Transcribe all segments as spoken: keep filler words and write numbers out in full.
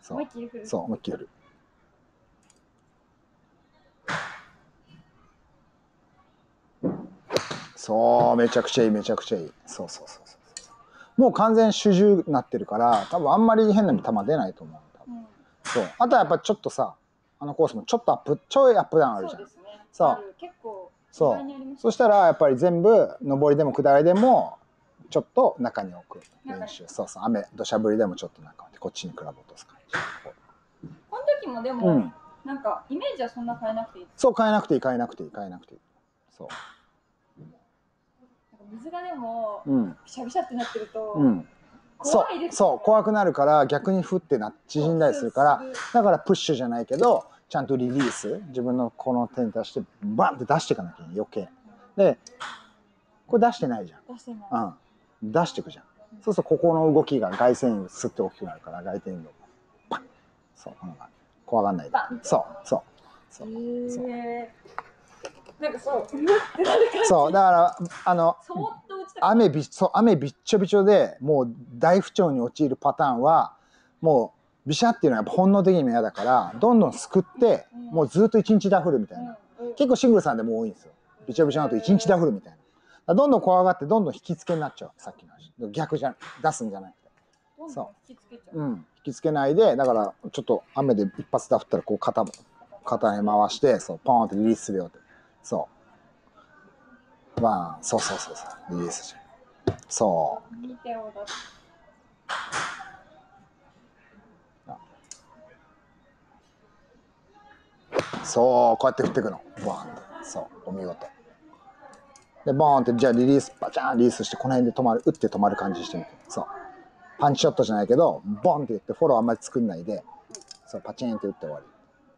そう。そう、思いっきり振る。そう、めちゃくちゃいい、めちゃくちゃいい。そうそうそうそう。もう完全主従になってるから、多分あんまり変な球出ないと思う。多分、うん、そう。あとはやっぱちょっとさ、あのコースもちょっとアップ、ちょいアップダウンあるじゃん。そうですね。そう。結構そう。そしたらやっぱり全部上りでも下りでもちょっと中に置く練習。そうそう。雨、土砂降りでもちょっと中にこっちにクラブ落とす感じ。 この時もでも、うん、なんかイメージはそんな変えなくていい。 そう、変えなくていい、変えなくていい、変えなくていい。そう。 水がでも、うん、びしゃびしゃってなってると、うん、 怖いです、ね、そう、そう怖くなるから逆に降ってな縮んだりするから、だからプッシュじゃないけどちゃんとリリース、自分のこの手に出してバンって出していかなきゃいけない、余計でこれ出してないじゃん。 出してない、 うん、出していくじゃん、うん、そうするとここの動きが外旋翼スッと大きくなるから外転運動パン、そう怖がんないで、そうそうそうそう、 なんかそう、 そうだからあの雨びそう雨びっちょびちょでもう大不調に陥るパターンはもうビシャっていうのはやっぱ本能的にも嫌だからどんどんすくってもうずっと一日ダフるみたいな、結構シングルさんでも多いんですよ。びちょびちょなと一日ダフるみたいな、どんどん怖がってどんどん引きつけになっちゃう、さっきの話逆じゃ出すんじゃなくて、そう引きつけちゃう、うん、引きつけないで、だからちょっと雨で一発ダフったらこう肩も肩に回してそうポーンってリリースするよって、そうまあそうそうそうそうリリースしてそう。そうこうやって振っていくの、ボーンって、そうお見事でボーンって、じゃあリリースバチャンリリースしてこの辺で止まる、打って止まる感じしてみて、そうパンチショットじゃないけどボンって言ってフォローあんまり作んないで、そうパチンって打って終わり、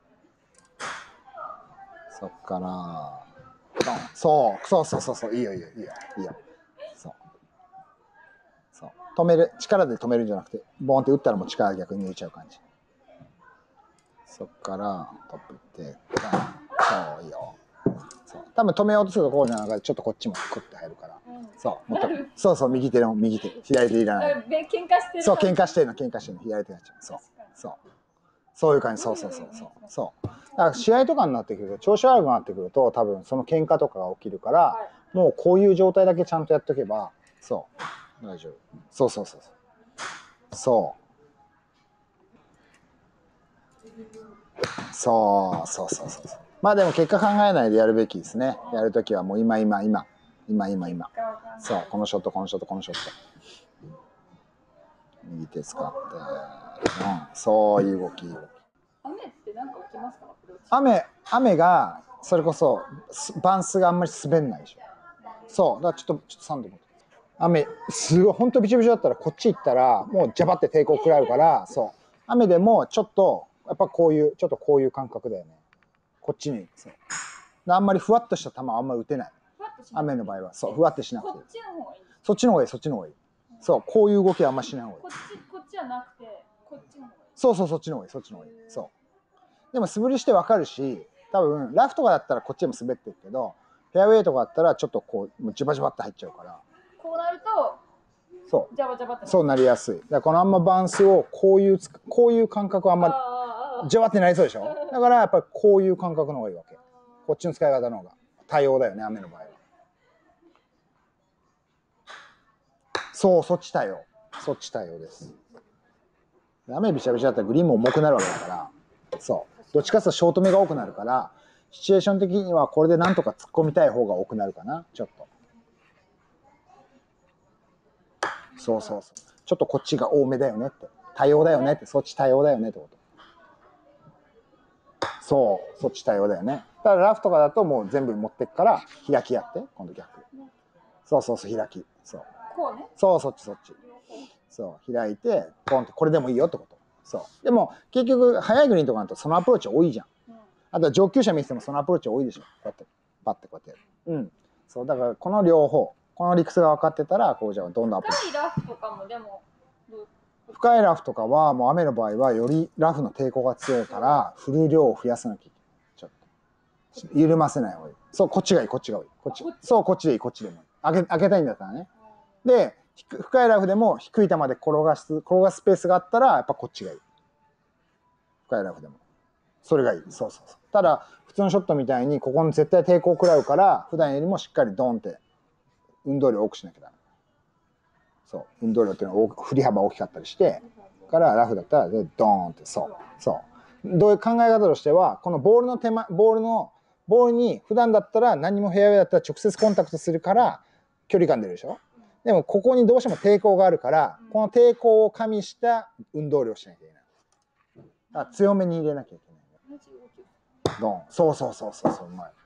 そっからそうそうそうそうそういいよいいよいいよいいよ、そうそう止める、力で止めるんじゃなくてボーンって打ったらもう力逆に抜いちゃう感じ、そっからトップ行ってそういいよ、そう多分止めようとするとこうじゃなくてちょっとこっちもクッて入るから、うん、そうもっとそうそう右手の右手左手いらない、 喧嘩してる、 そう喧嘩してるの喧嘩してるの左手になっちゃう、そうそうそういう感じ、そうそうそうそうそうだから試合とかになってくると調子悪くなってくると多分その喧嘩とかが起きるから、はい、もうこういう状態だけちゃんとやっとけばそう大丈夫、そうそうそうそうそうそうそうそうそうまあでも結果考えないでやるべきですね。やるときはもう今今今今今今そうこのショットこのショットこのショット右手使って、うん、そういう動き。 雨ってなんか起きますか？ 雨雨がそれこそバンスがあんまり滑んないでしょ。そうだからちょっとちょっとサンド持って、雨すごい本当びちょびちょだったらこっち行ったらもうジャバって抵抗食らうから、そう雨でもちょっとやっぱこういうちょっとこういう感覚だよね。こっちにそうあんまりふわっとした球はあんまり打てない。雨の場合はそうふわってしなくて、そっちの方がいい、そっちの方がいい。そうこういう動きはあんましない方がいい。 こっちこっちはなくてこっちの方がいい。 そうそうそっちの方がいい、そっちの方がいい。そうでも素振りしてわかるし、多分ラフとかだったらこっちでも滑ってるけどフェアウェイとかだったらちょっとこうジバジバって入っちゃうから、 こうなるとそうジャバジャバってそうなりやすい。だからこのあんまバウンスをこういうこういう感覚はあんまジャバってなりそうでしょ。だからやっぱりこういう感覚の方がいいわけ。こっちの使い方の方が多様だよね、雨の場合は。そうそっち多様、そっち多様です。雨びしゃびしゃだったらグリーンも重くなるわけだから、そうどっちかというとショート目が多くなるから、シチュエーション的にはこれでなんとか突っ込みたい方が多くなるかな、ちょっと。そうそうそう、ちょっとこっちが多めだよねって、多様だよねって、そっち多様だよねってこと。そうそっち多様だよね。ただラフとかだともう全部持ってくから開きやって、今度逆。そうそうそう開き、そうこうね、 そうそっちそっち、そう開いてポンってこれでもいいよってこと。そうでも結局速いグリーンとかだとそのアプローチ多いじゃん、うん、あとは上級者見ててもそのアプローチ多いでしょ、こうやってパッてこうやってやる。うんそうだからこの両方この理屈が分かってたらこうじゃあどんどんアプローチ。 深いラフとかもでも深いラフとかはもう雨の場合はよりラフの抵抗が強いから振る量を増やさなきゃいけない。ちょっと緩ませない方がいい。そうこっちがいい、こっちがいい、こっちそうこっちでいい、こっちでもいい。開け開けたいんだったらね。で深いラフでも低い球で転がす転がすスペースがあったらやっぱこっちがいい。 深いラフでも。それがいい。そうそうそう。ただ普通のショットみたいにここに絶対抵抗を食らうから普段よりもしっかりドンって運動量多くしなきゃダメ。そう。運動量っていうのは振り幅大きかったりしてからラフだったらでドーンってそうそう。どういう考え方としてはこのボールの手間ボールのボールに普段だったら何もフェアウェイだったら直接コンタクトするから距離感出るでしょ。でもここにどうしても抵抗があるからこの抵抗を加味した運動量をしなきゃいけない。だから強めに入れなきゃいけない。ドン。そうそうそうそうそううまい。